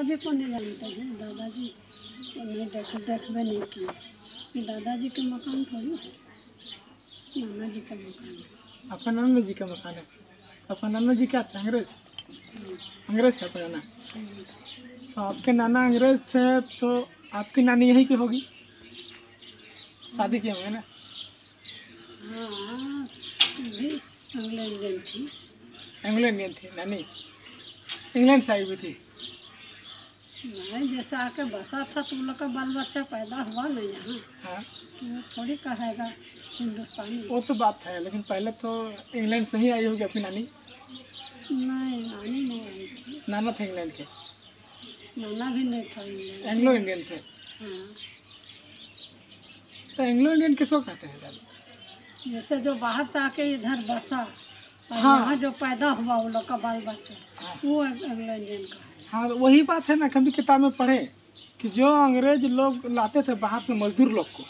दादाजी को नहीं जानते हैं, दादाजी को नहीं देखबे नहीं किए। ये दादाजी के मकान थोड़ी है, नाना जी का मकान है। आपका नाना जी का मकान है। आपका नाना जी क्या था, अंग्रेज? अंग्रेज था आपका नाना? तो आपके नाना अंग्रेज थे तो आपकी नानी यहीं की होगी, शादी किए होंगे ना? हाँ, भी एंग्लो इंडियन थी। एंग्लो इंडियन थी नानी, इंग्लैंड से आई हुई थी। नहीं, जैसे आके बसा था तुम लोग का बाल बच्चा पैदा हुआ ना यहाँ, हाँ, तो वो थोड़ी कहेगा हिंदुस्तानी। वो तो बात है, लेकिन पहले तो इंग्लैंड से ही आई होगी आपकी नानी। नहीं, नानी नहीं आई थी, नाना थे इंग्लैंड के, नाना भी नहीं था इंग्लैंड। एंग्लो इंडियन थे। हाँ, तो एंग्लो इंडियन किसको कहते हैं दादी? जैसे जो बाहर से आके इधर बसा और हाँ। यहाँ जो पैदा हुआ वो लोग का बाल बच्चा, हाँ। वो एंग्लो इंडियन का है। हाँ, वही बात है ना, कभी किताब में पढ़े कि जो अंग्रेज लोग लाते थे बाहर से मजदूर लोग को,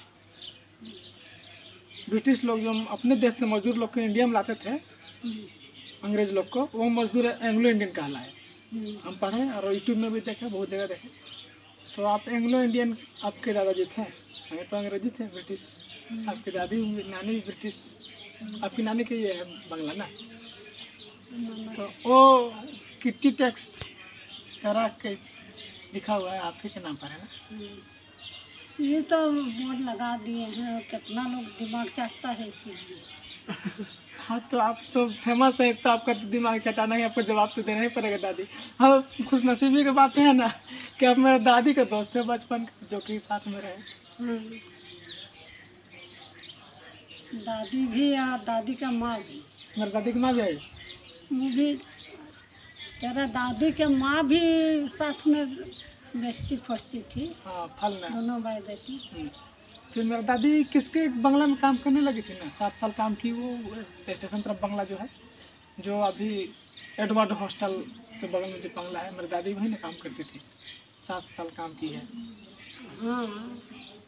ब्रिटिश लोग जो अपने देश से मजदूर लोग को इंडिया में लाते थे, अंग्रेज लोग को, वो मजदूर एंग्लो इंडियन कहलाए। हम पढ़े और यूट्यूब में भी देखे, बहुत जगह देखे। तो आप एंग्लो इंडियन आपके दादाजी थे, हमें तो अंग्रेजी थे, ब्रिटिश। आपकी दादी नानी भी ब्रिटिश, आपकी नानी के ये है बंगला ना। तो वो किट्टी टैक्स करा के लिखा हुआ है, आप ही के नाम पर है ना? ये तो बोर्ड लगा दिए हैं और कितना लोग दिमाग चाटता है इसीलिए। हाँ, तो आप तो फेमस है, तो आपका तो दिमाग चटाना ही, आपको जवाब तो देना ही पड़ेगा दादी। हाँ, खुशनसीबी की बात है ना कि आप मेरे दादी का दोस्त है बचपन का, जो कि साथ में रहे। दादी भी और दादी का माँ भी। मेरे दादी की माँ भी आई? वो भी तेरा दादी के माँ भी साथ में बेचती फसती थी। हाँ, फल में दोनों भाई बेटी। फिर मेरी दादी किसके बंगला में काम करने लगी थी ना, 7 साल काम की वो स्टेशन तरफ बंगला जो है, जो अभी एडवर्ड हॉस्टल के बगल में जो बंगला है, मेरी दादी वहीं ना काम करती थी, 7 साल काम की है। हाँ,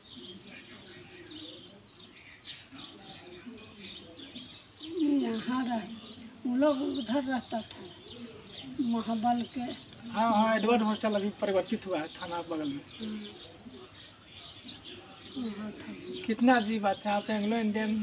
यहाँ रहे, वो लोग उधर रहता था महाबल के। हाँ हाँ, एडवर्ड हॉस्टल अभी परिवर्तित हुआ है थाना बगल में। वहाँ था। कितना अजीब बात है, आप एंग्लो इंडियन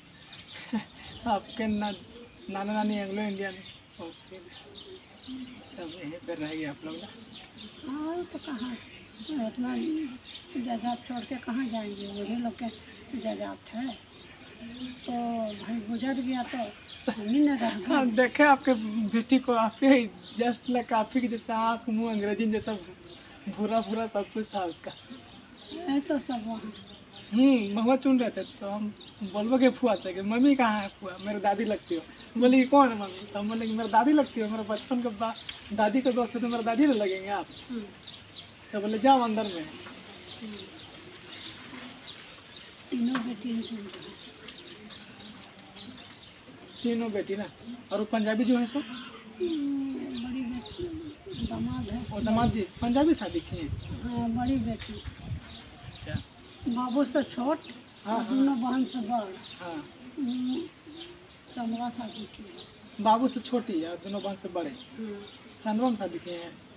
आपके नाना नानी एंग्लो इंडियन, और फिर सब यहीं पर रहेंगे आप लोग ना। हाँ, तो कहाँ इतना जायदाद छोड़ के कहाँ जाएंगे, वही लोग के जायदाद है। तो भाई गुजर गया तो हम ही न रह गए। हाँ, देखे आपके बेटी को, आप ही जस्ट लाइक आप ही के जैसा आँख मुँह अंग्रेजी जैसा भूरा भूरा सब कुछ था उसका। है तो सब वहाँ। महुआ चुन रहे थे तो हम बोलबो के फुआ से कि मम्मी कहाँ है फुआ, मेरी दादी लगती हो। बोले कि कौन है मम्मी? तो हम बोले कि मेरी दादी लगती हो, मेरे बचपन का दादी का दोस्त है, तो मेरी दादी ना लगेंगे आप? तो बोले जाओ अंदर में। तीनों बेटी हैं। तीनों बेटी ना, और वो पंजाबी जो है सो बड़ी बेटी दामाद है। और दामाद जी पंजाबी शादी किए? हाँ, बड़ी बेटी अच्छा। बाबू से छोट, हाँ, और दोनों बहन से बड़। हाँ, चंद्रा शादी की है। बाबू से छोटी और दोनों बहन से बड़े, चंद्रमा में शादी किए हैं।